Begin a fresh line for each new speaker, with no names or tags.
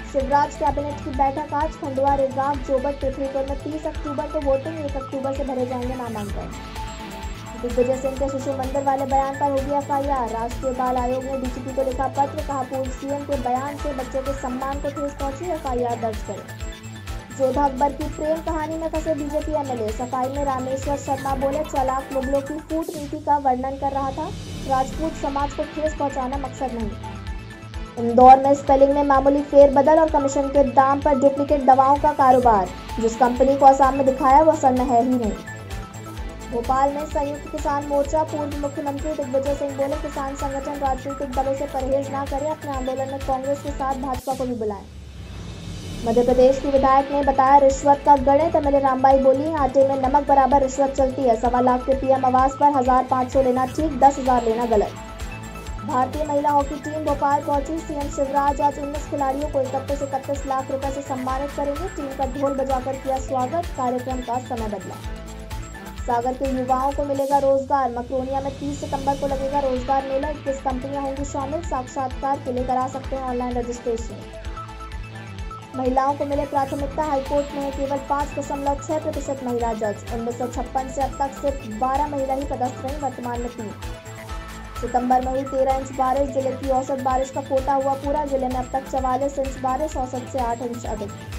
Shivraj cabinet की बैठक आज खंडवा, रेगांव, जोबट, पृथ्वीपुर में 30 अक्टूबर को वोटिंग, 1 अक्टूबर से भरे जाएंगे नामांकन। दिग्विजय सिंह के शिशु मंदिर वाले बयान पर होगी एफआईआर। राष्ट्रीय बाल आयोग ने डीजीपी को लिखा पत्र, कहा पूर्व सीएम के बयान से बच्चों के सम्मान को ठेस पहुंची, एफआईआर दर्ज करें। जोधा अकबर की प्रेम कहानी में फंसे बीजेपी एमएलए। सफाई में रामेश्वर शर्मा बोले, चालाक मुगलों की फूट नीति का वर्णन कर रहा था, राजपूत समाज को ठेस पहुंचाना मकसद नहीं। इंदौर में स्पेलिंग में मामूली फेरबदल और कमीशन के दाम पर डुप्लीकेट दवाओं का कारोबार। जिस कंपनी को आसाम में दिखाया वो असल में है ही नहीं। भोपाल में संयुक्त किसान मोर्चा। पूर्व मुख्यमंत्री दिग्विजय सिंह बोले, किसान संगठन राजनीतिक दलों से परहेज न करें, अपने आंदोलन में कांग्रेस के साथ भाजपा को भी बुलाएं। मध्य प्रदेश की विधायक ने बताया रिश्वत का गणित। एमएलए रामबाई बोली, आटे में नमक बराबर रिश्वत चलती है। 1.25 लाख के पीएम आवास पर 1500 लेना ठीक, 10,000 लेना गलत। भारतीय महिला हॉकी टीम भोपाल पहुंची। सीएम शिवराज आज 19 खिलाड़ियों को 31 लाख रुपए से सम्मानित करेंगे। टीम का ढोल बजाकर किया स्वागत, कार्यक्रम का समय बदला। सागर के युवाओं को मिलेगा रोजगार। मकरोनिया में 30 सितंबर को लगेगा रोजगार मेला। 21 कंपनियां होंगी शामिल। साक्षात्कार के लिए करा सकते हैं ऑनलाइन रजिस्ट्रेशन। महिलाओं को मिले प्राथमिकता। हाईकोर्ट में केवल 5.6% महिला जज। 1956 से अब तक सिर्फ 12 महिला ही पदस्थ रही, वर्तमान में 3। सितंबर में हुई 13 इंच बारिश। जिले की औसत बारिश का कोटा हुआ पूरा। जिले में अब तक 44 इंच बारिश, औसत से 8 इंच अधिक।